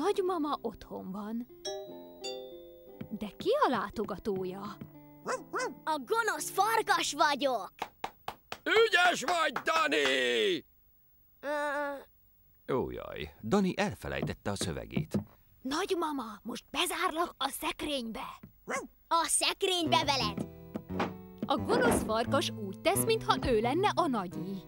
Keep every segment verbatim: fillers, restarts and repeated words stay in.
nagymama otthon van. De ki a látogatója? A gonosz farkas vagyok! Ügyes vagy, Dani! Uh... Ó, jaj, Dani elfelejtette a szövegét. Nagymama, most bezárlak a szekrénybe. A szekrénybe veled! A gonosz farkas úgy tesz, mintha ő lenne a nagyi.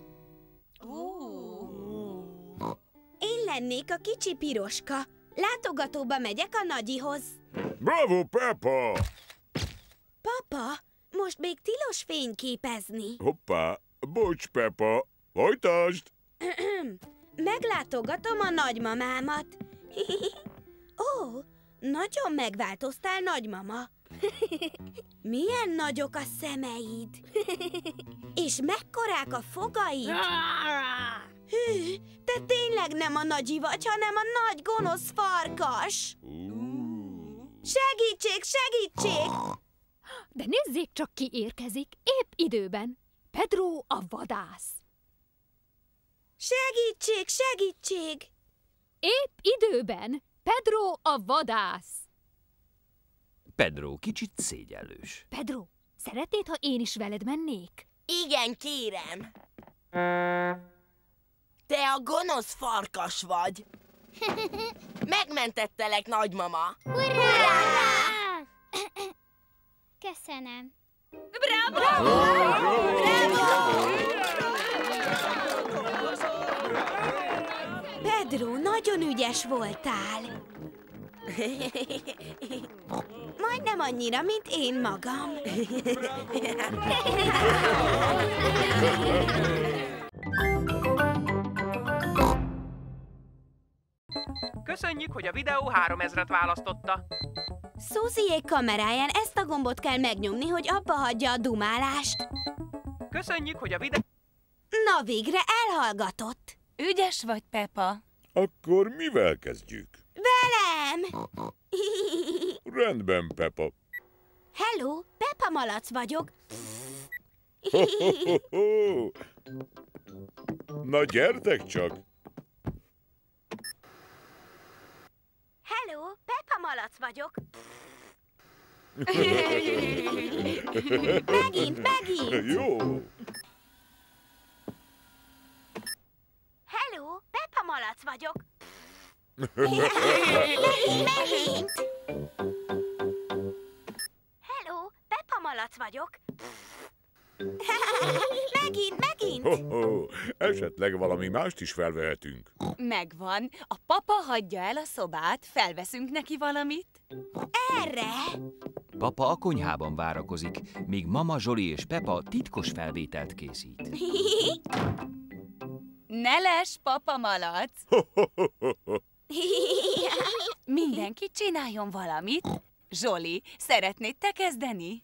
Én lennék a kicsi piroska. Látogatóba megyek a nagyihoz. Bravo, Peppa! Papa, most még tilos fényképezni. Hoppá, bocs, Peppa, folytasd! Meglátogatom a nagymamámat. Ó, nagyon megváltoztál, nagymama. Milyen nagyok a szemeid. És mekkorák a fogaid. Hű, te tényleg nem a nagyi vagy, hanem a nagy gonosz farkas. Segítség, segítség! De nézzék csak, ki érkezik, épp időben. Pedro a vadász. Segítség, segítség! Épp időben. Pedro a vadász. Pedro kicsit szégyellős. Pedro, szeretnéd, ha én is veled mennék? Igen, kérem. Te a gonosz farkas vagy. Megmentettelek, nagymama. Hurrá! Köszönöm. Bravo! Pedro, nagyon ügyes voltál. Majdnem annyira, mint én magam. Köszönjük, hogy a videó háromezret választotta. Suzyék kameráján ezt a gombot kell megnyomni, hogy abba hagyja a dumálást. Köszönjük, hogy a videó... Na végre elhallgatott. Ügyes vagy, Peppa. Akkor mivel kezdjük? Velem! Rendben, Peppa. Hello, Peppa Malac vagyok. Na gyertek csak! Hello, Peppa Malac vagyok. Megint, megint! Jó! Hello, Peppa Malac vagyok. Megint, megint! Hello, Peppa Malac vagyok. Megint, megint! Ho, ho. Esetleg valami mást is felvehetünk. Megvan. A papa hagyja el a szobát, felveszünk neki valamit. Erre! Papa a konyhában várakozik, míg mama, Zsoli és Peppa titkos felvételt készít. Ne lesz, Papa Malac! Mindenki csináljon valamit. Zsoli, szeretnéd te kezdeni?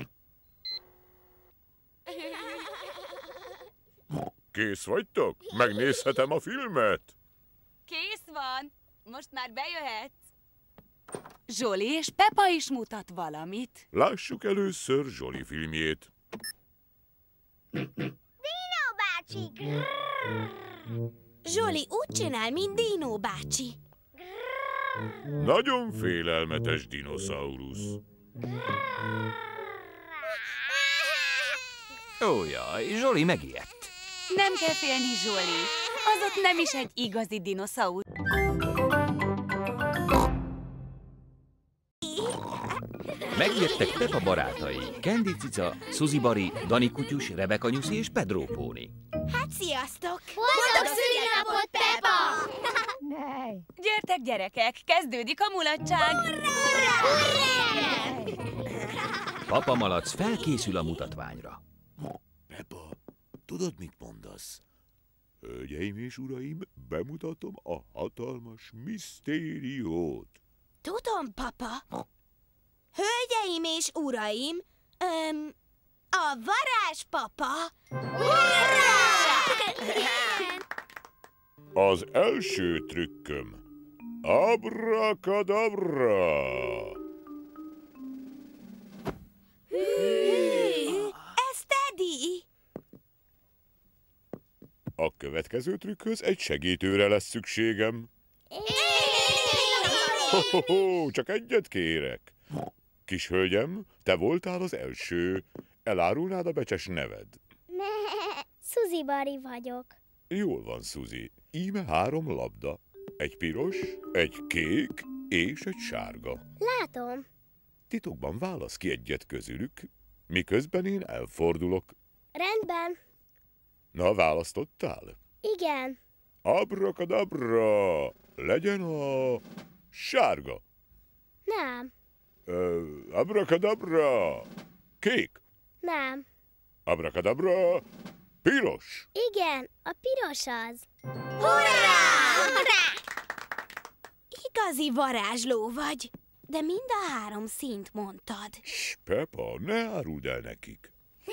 Kész vagytok? Megnézhetem a filmet? Kész van. Most már bejöhetsz. Zsoli és Peppa is mutat valamit. Lássuk először Zsoli filmjét. Dino bácsi! Zsoli úgy csinál, mint Dino bácsi. Nagyon félelmetes dinoszaurusz. Ó, jaj, Zsoli megijedt. Nem kell félni, Zsoli. Az ott nem is egy igazi dinoszaurusz. Megjöttek Peppa barátai, Candy cica, Suzy Bari, Dani kutyus, Rebeka nyuszi és Pedro póni. Hát sziasztok! Boldog szülinapot, Peppa! Gyertek, gyerekek, kezdődik a mulatság. Papa Malac felkészül a mutatványra. Peppa, tudod, mit mondasz? Hölgyeim és uraim, bemutatom a hatalmas misztériót. Tudom, papa. Hölgyeim és uraim, öm, a varázspapa. Az első trükköm. Abracadabra! Ez Teddy! A következő trükkhöz egy segítőre lesz szükségem. Ho-ho-ho, csak egyet kérek. Kis hölgyem, te voltál az első. Elárulnád a becses neved? Suzy Bari vagyok. Jól van, Suzy. Íme három labda. Egy piros, egy kék és egy sárga. Látom. Titokban válasz ki egyet közülük, miközben én elfordulok. Rendben. Na, választottál? Igen. Abrakadabra! Legyen a sárga. Nem. Ö, abrakadabra! Kék. Nem. Abrakadabra! Piros. Igen, a piros az. Igazi varázsló vagy, de mind a három színt mondtad. S, Peppa, ne áruld el nekik.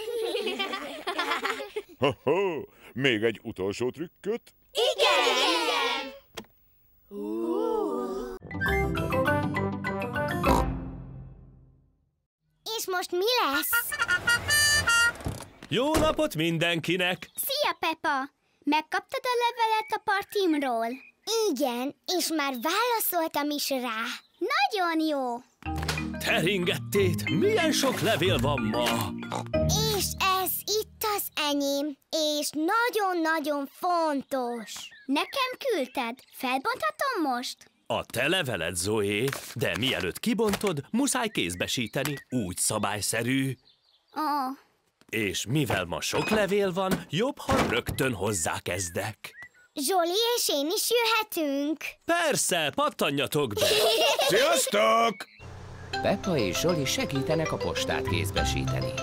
Ha-ha, még egy utolsó trükköt? Igen! És most mi lesz? Jó napot mindenkinek! Szia, Peppa! Megkaptad a levelet a partimról? Igen, és már válaszoltam is rá. Nagyon jó! Teringettét, milyen sok levél van ma! És ez itt az enyém, és nagyon-nagyon fontos. Nekem küldted, felbonthatom most? A te leveled, Zoé, de mielőtt kibontod, muszáj kézbesíteni, úgy szabályszerű. Oh. És mivel ma sok levél van, jobb, ha rögtön hozzákezdek. Zsoli és én is jöhetünk. Persze, pattanjatok be! Sziasztok! Peppa és Zsoli segítenek a postát kézbesíteni.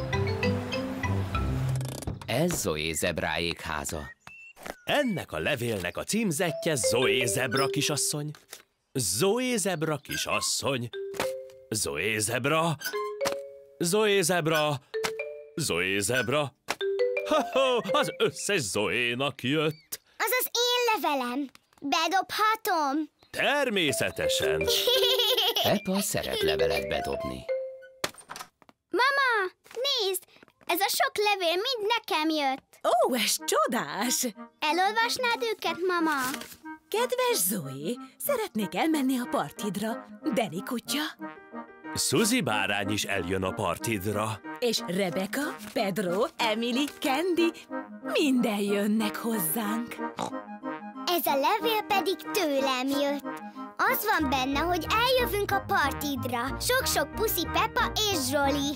Ez Zoé zebráék háza. Ennek a levélnek a címzettje Zoé zebra kisasszony. Zoé zebra kisasszony. Zoé zebra. Zoé zebra. Zoé zebra. Ha-ha, az összes Zoénak jött. Az az én levelem. Bedobhatom? Természetesen. Peppa szeret levelet bedobni. Mama, nézd! Ez a sok levél mind nekem jött. Ó, ez csodás! Elolvasnád őket, mama? Kedves Zoé, szeretnék elmenni a partidra. Danny kutya. Suzy bárány is eljön a partidra. És Rebecca, Pedro, Emily, Candy, minden jönnek hozzánk. Ez a levél pedig tőlem jött. Az van benne, hogy eljövünk a partidra. Sok-sok puszi Peppa és Zsoli.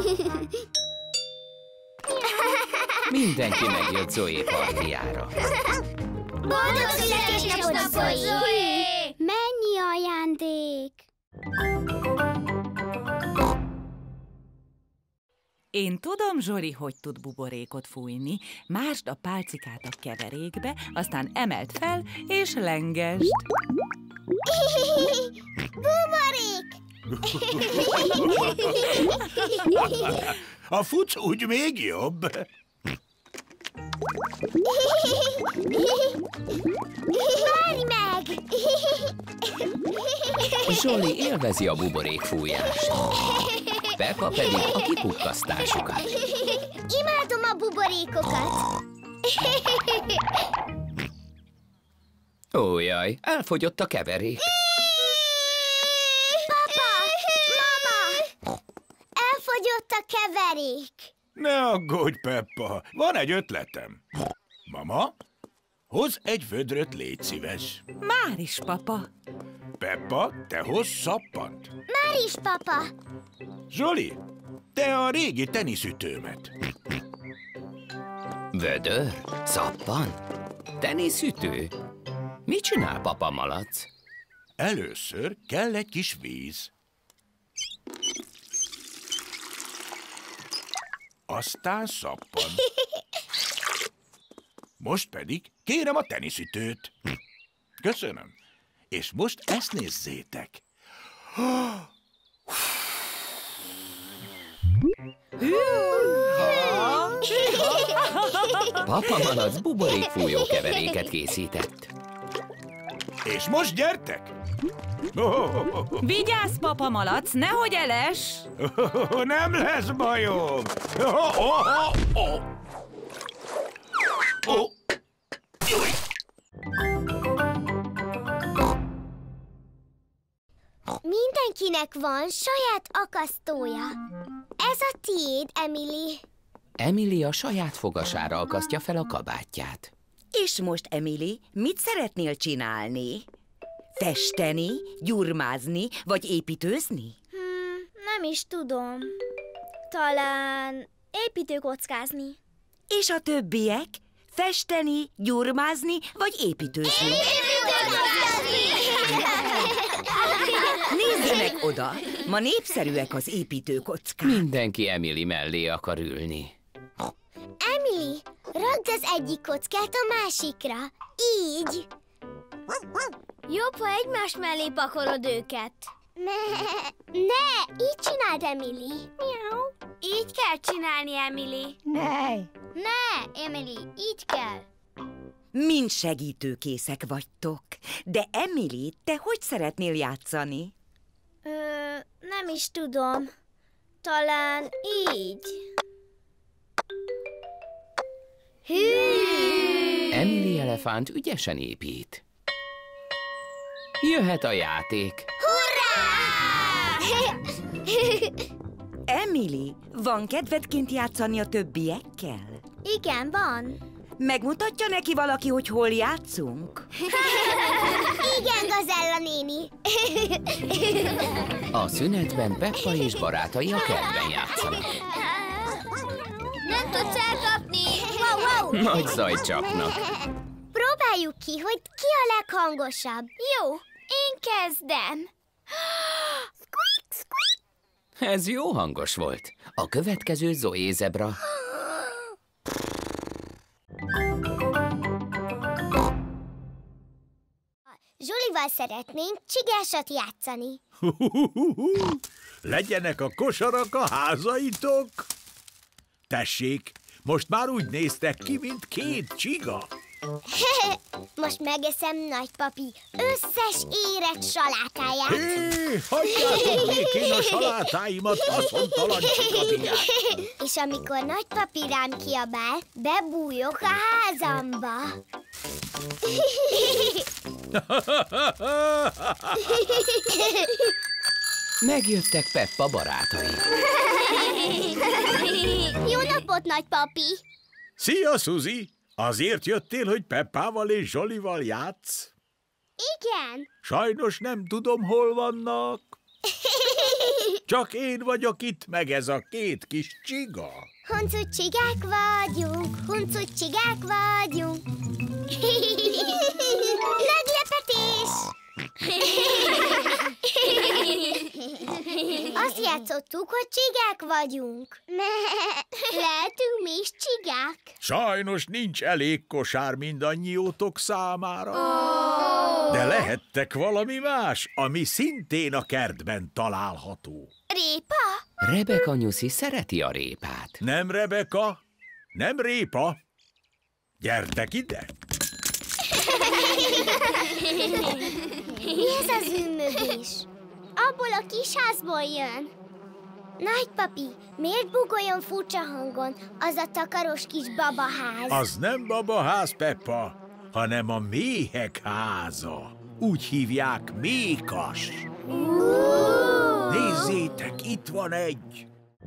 Mindenki megjött Zoé partijára. Boldog születésnapot, Zoé! Mennyi ajándék! Én tudom, Zsoli, hogy tud buborékot fújni. Másd a pálcikát a keverékbe, aztán emeld fel, és lengesd. Buborék! A fuc úgy még jobb. Várj meg! Zsoli élvezi a buborékfújást. Peppa pedig a kipukkasztásukat. Imádom a buborékokat! Ó, jaj, elfogyott a keverék. Papa! Mama! Elfogyott a keverék! Ne aggódj, Peppa, van egy ötletem. Mama, hozz egy vödröt, légy szíves. Már is, papa. Peppa, te hozz szappant. Már is, papa! Zsoli, te a régi teniszütőmet. Vödör? Szappan? Teniszütő? Mit csinál papa malac? Először kell egy kis víz. Aztán szappan. Most pedig kérem a teniszütőt. Köszönöm. És most ezt nézzétek. Papa malac buborékfújó keveréket készített. És most gyertek! Vigyázz, papa malac, nehogy eles! Nem lesz bajom! Mindenkinek van saját akasztója. Ez a tiéd, Emily. Emily a saját fogasára akasztja fel a kabátját. És most, Emily, mit szeretnél csinálni? Festeni, gyurmázni, vagy építőzni? Hmm, nem is tudom. Talán építőkockázni. És a többiek? Festeni, gyurmázni, vagy építőzni? Nézzenek oda! Ma népszerűek az építőkockák. Mindenki Emily mellé akar ülni. Emily, rakd az egyik kockát a másikra. Így. Jobb, ha egymás mellé pakolod őket. Ne, ne, így csináld, Emily. Miau. Így kell csinálni, Emily. Ne. Ne, Emily, így kell. Mind segítőkészek vagytok. De Emily, te hogy szeretnél játszani? Ö, nem is tudom. Talán így. Hű! Emily elefánt ügyesen épít. Jöhet a játék. Hurrá! Emily, van kedved kint játszani a többiekkel? Igen, van. Megmutatja neki valaki, hogy hol játszunk? Igen, Gazella néni. A szünetben Peppa és barátai a kertben játszanak. Nem tudsz elkapni. Wow, wow. Nagy zajt csapnak. Próbáljuk ki, hogy ki a leghangosabb. Jó, én kezdem. Squeak, squeak. Ez jó hangos volt. A következő Zoé zebra. Zsulival szeretnénk csigásat játszani. Legyenek a kosarak a házaitok. Tessék, most már úgy néztek ki, mint két csiga. Most megeszem nagypapi összes érett salátáját. Hé, hagyjátok békén a salátáimat, faszontalan csigabiák. És amikor nagypapi rám kiabál, bebújok a házamba. Megjöttek Peppa barátai. Jó napot, nagypapi! Szia, Suzy! Azért jöttél, hogy Peppával és Zsolival játsz? Igen. Sajnos nem tudom, hol vannak. Csak én vagyok itt, meg ez a két kis csiga. Huncut csigák vagyunk, huncut csigák vagyunk. Meglepetés! Azt játszottuk, hogy csigák vagyunk. Lehetünk mi is csigák? Sajnos nincs elég kosár mindannyiótok számára. Oh. De lehettek valami más, ami szintén a kertben található. Répa? Rebeka nyuszi szereti a répát. Nem Rebeka, nem répa. Gyertek ide! Mi ez az ümmögés? Abból a kis házból jön. Nagypapi, miért búg olyan furcsa hangon az a takaros kis babaház? Az nem babaház, Peppa, hanem a méhek háza. Úgy hívják, mékas. Uh! Nézzétek, itt van egy.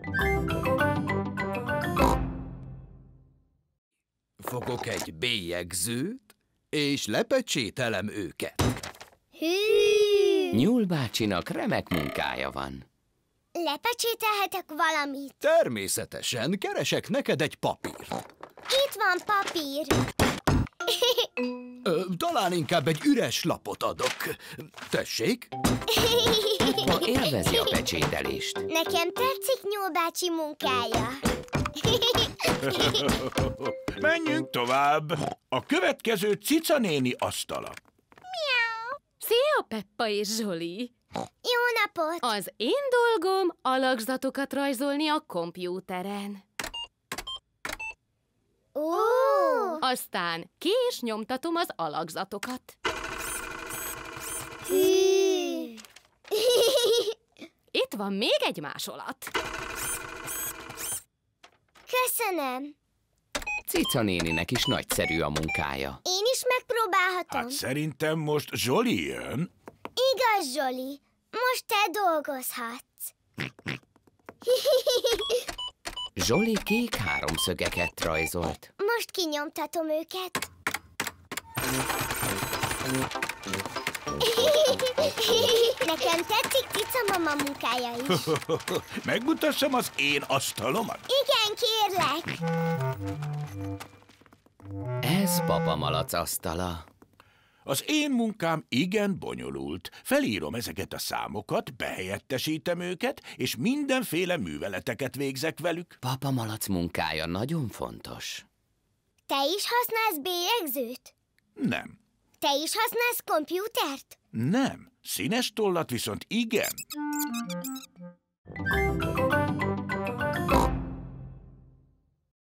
Fogok egy bélyegzőt, és lepecsételem őket. Hű! Nyúl bácsinak remek munkája van. Lepecsételhetek valamit? Természetesen, keresek neked egy papírt. Itt van papír. Ö, talán inkább egy üres lapot adok. Tessék? Peppa élvezi a pecsételést. Nekem tetszik Nyúl bácsi munkája. Menjünk tovább. A következő Cica néni asztala. Miau. Szia, Peppa és Zsoli! Jó napot! Az én dolgom alakzatokat rajzolni a kompjúteren. Ó! Aztán ki is nyomtatom az alakzatokat. Hű! Itt van még egy másolat. Köszönöm. Cica néninek is nagyszerű a munkája. Én is megpróbálhatom. Hát szerintem most Zsoli jön. Igaz, Zsoli. Most te dolgozhatsz. Zsoli kék háromszögeket rajzolt. Most kinyomtatom őket. Nekem tetszik Cica mama munkája is. Megmutassam az én asztalomat? Igen, kérlek. Ez Papa Malac asztala. Az én munkám igen bonyolult. Felírom ezeket a számokat, behelyettesítem őket, és mindenféle műveleteket végzek velük. Papa Malac munkája nagyon fontos. Te is használsz bélyegzőt? Nem. Te is használsz kompjútert? Nem. Színes tollat viszont igen.